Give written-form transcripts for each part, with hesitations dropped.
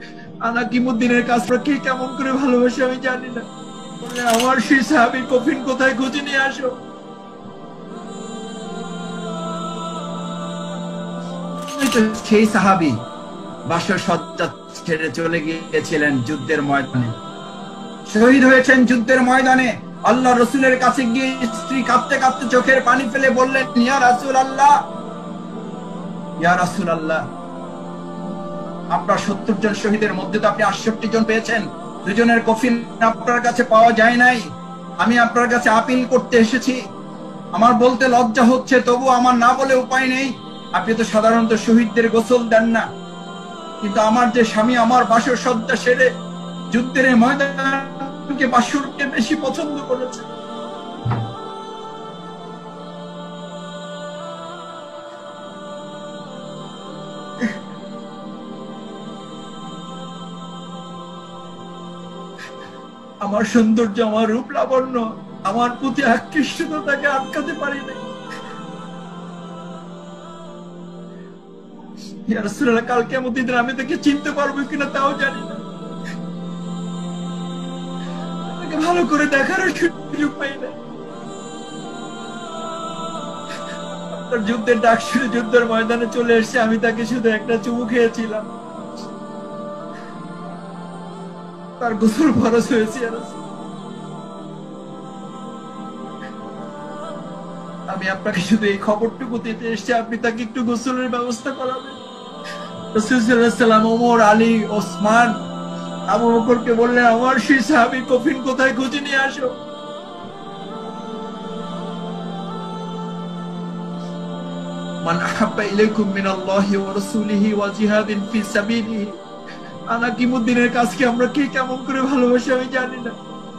আনাকিমুদ্দিনের কাজটা কে কেমন করে ভালোবাসে আমি জানি না। আমার সেই সাহাবীর কফিন কোথায় খুঁজে নিয়ে আসো। সেই সাহাবী বাসর সজ্জা ছেড়ে চলে গিয়েছিলেন যুদ্ধের ময়দানে, শহীদ হয়েছেন যুদ্ধের ময়দানে। আল্লাহ রসুলের কাছে গিয়ে স্ত্রী কাঁদতে কাঁদতে চোখের পানি ফেলে বললেন, ইয়া রাসূলুল্লাহ, ইয়া রাসূলুল্লাহ, আপনার 70 জন শহীদের মধ্যে তো আপনি 68 জন পেয়েছেন, 2 জনের কফিন আপনার কাছে পাওয়া যায় নাই। আমি আপনার কাছে আপিল করতে এসেছি, আমার বলতে লজ্জা হচ্ছে, তবু আমার না বলে উপায় নেই। আপনি তো সাধারণত শহীদদের গোসল দেন না, কিন্তু আমার যে স্বামী আমার বাসর সজ্জা সেরে যুদ্ধের ময়দানকে বাসরকে বেশি পছন্দ করেছে। আমার সৌন্দর্য, আমার রূপ লাবণ্য, আমার প্রতি আকৃষ্টতা তাকে আটকাতে পারি না। ইয়া রাসূলুল্লাহ, কাল কিয়ামতের দিন আমি তাকে চিনতে পারবো কিনা তাও জানি না, তাকে ভালো করে দেখার সুযোগ পাই না। আপনার যুদ্ধের ডাক শুনে যুদ্ধের ময়দানে চলে এসেছে, আমি তাকে শুধু একটা চুমু খেয়েছিলাম, তার গোসল ফরজ হয়েছে। আমি আপনাকে শুধু এই খবরটুকু দিতে এসেছি, আপনি তাকে একটু গোসলের ব্যবস্থা করাবেন। রাসূল সাল্লাল্লাহু আলাইহি ওয়াসাল্লাম ওমর, আলী, ওসমান, আবু বকরকে বললেন, আমার সেই সাহাবীর কফিন কোথায় খুঁজে নিয়ে আসো। মান আহাব্বা ইলাইকুম মিনাল্লাহি ওয়া রাসূলিহি ওয়া জিহাদিন ফি সাবিলিহি। আনাকিমুদ্দিনের কাজকে আমরা কে কেমন করে ভালোবাসি আমি জানি না।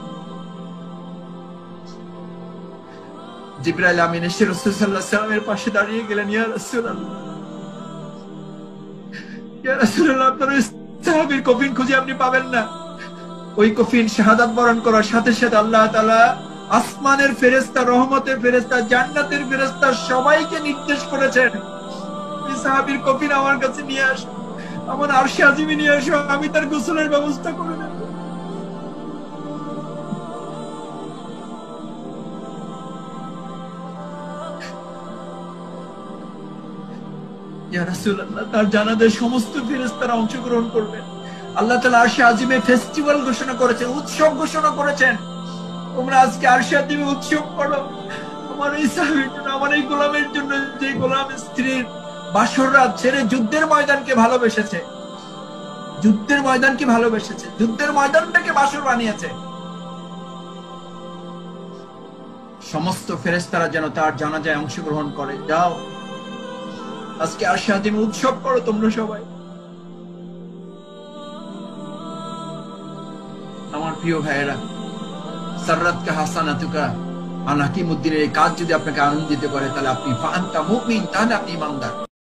জিবরাইল আমিন এসে রাসূল সাল্লাল্লাহু আলাইহি ওয়াসাল্লামের পাশে দাঁড়িয়ে গেলেন, ইয়া রাসূলুল্লাহ, ইয়া রাসূলুল্লাহ, আপনার সাহাবীর কফিন খুঁজে আপনি পাবেন না। ওই কফিন শাহাদাত বরণ করার সাথে সাথে আল্লাহ তাআলা আসমানের ফেরেশতা, রহমতের ফেরেশতা, জান্নাতের ফেরেশতা সবাইকে নির্দেশ করেছেন, এই সাহাবীর কফিন আমার কাছে নিয়ে আসো, আমার আরশে আজিমে নিয়ে আসো, আমি তার গোসলের ব্যবস্থা করে দেব। ইয়া রাসূলুল্লাহ, তার জানাজায় সমস্ত ফেরেশতারা অংশগ্রহণ করবেন। আল্লাহ তাআলা আরশে আজিমে ফেস্টিভ্যাল ঘোষণা করেছেন, উৎসব ঘোষণা করেছেন। তোমরা আজকে আরশে আজিমে উৎসব করো আমার এই সাহাবীর জন্য, আমার এই গোলামের জন্য, যে গোলাম স্ত্রীর বাসর রাত ছেড়ে যুদ্ধের ময়দানকে ভালোবেসেছে, যুদ্ধের ময়দানকে ভালোবেসেছে, যুদ্ধের ময়দানটাকে বাসর বানিয়েছে। সমস্ত ফেরেশতারা যেন তার জানাজায় অংশগ্রহণ করে। যাও আজকে আরশে আজিমে উৎসব করো তোমরা সবাই। আমার প্রিয় ভাইয়েরা, সাররাতকা হাসানাতুকা, আনাকিমুদ্দিনের এই কাজ যদি আপনাকে আনন্দ দিতে পারে, তাহলে আপনি ফাআন্তা মুমিন, তাহলে আপনি ইমানদার।